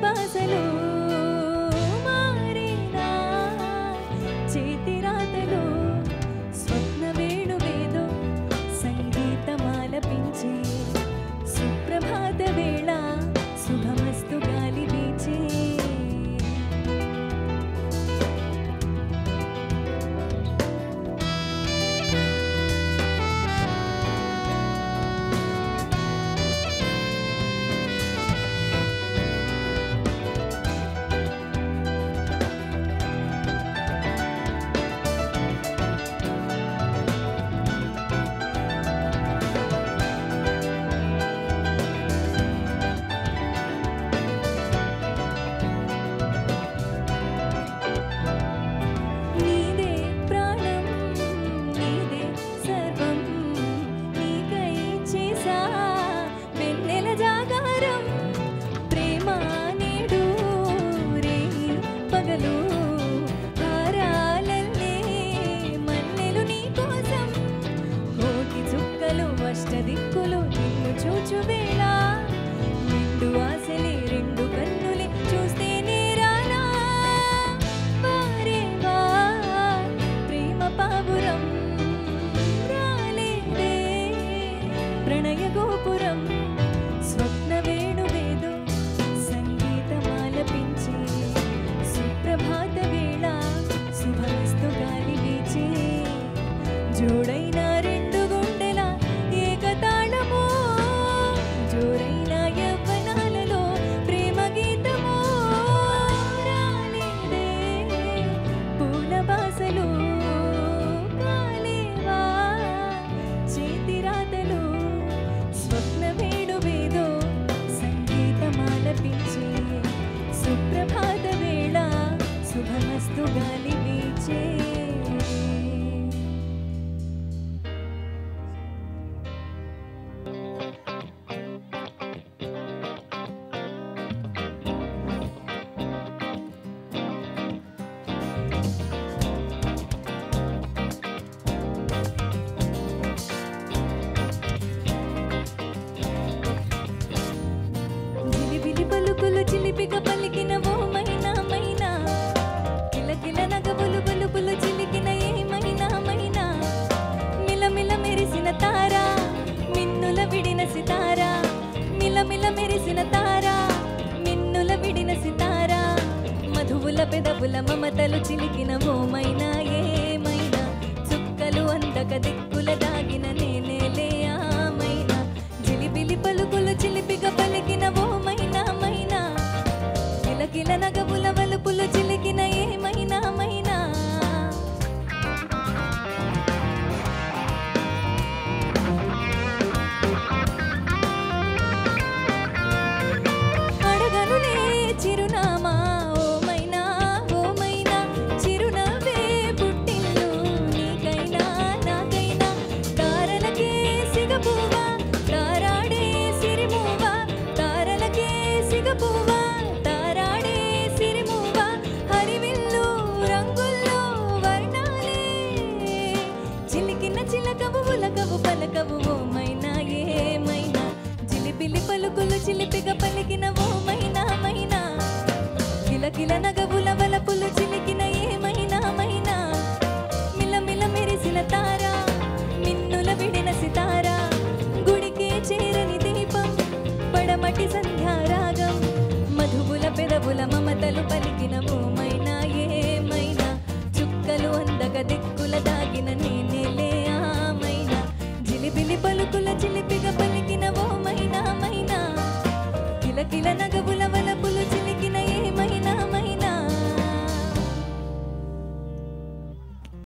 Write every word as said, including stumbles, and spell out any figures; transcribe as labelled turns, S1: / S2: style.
S1: బాసలు మారేనా చేతి రాతలు స్వప్న వేణువేదో సంగీతమాలపించే సుప్రభాత వేళ శుభమస్తు గాలి వీచే దిక్కులు నిన్ను చూచు వేళ నిండు ఆశలే రెండు కన్నులే చూస్తే నేరానా వారేవా ప్రేమ పావురం రాలేదే ప్రణయ గోపురం స్వప్న వేణువేదో సంగీతమాలపించే సుప్రభాత వేళ శుభమస్తు గాలి వీచే జోడైన రెండు గుండెల ఏకతాళమో జోరైన యవ్వనాలలో ప్రేమ గీతమో రాలేదే పూల బాసలు కాలేవా చేతి రాతలు స్వప్న వేణువేదో సంగీతమాలపించే సుప్రభాత వేళ శుభమస్తు గాలి వీచే చిలిపిగా పలికిన ఓ మైనా మైనా కిలకిల నగవులు బలుపులు చిలికిన ఏ మైనా మైనా మిలమిల మెరిసిన తారా మిన్నుల విడిన సితారా మిలమిల మెరిసిన తారా మిన్నుల విడిన సితారా మధువుల పెదవుల మమతలు చిలికిన ఓ మైనా ఏ మైనా చుక్కలు అందక దిక్కుల దాగిన నేనేలే ఆ మైనా జిలిబిలి పలుకులు చిలిపిగా పలికిన ఓ మైనా మైనా కిల నగవుల వలుపులు చిలికిన ఏ మైనా మైనా అడగనులే చిరునామా ఓ మైనా ఓ మైనా చిరునవ్వే పుట్టిల్లు నీకైనా నాకైనా తారలకే సిగపువ్వా తారాడే సిరిమువ్వా తారలకే సిగపువ్వా చిలకవు ఉలకవు పలకవు ఓ మైనా ఏ మైనా జిలిబిలి పలుకులు చిలిపిగా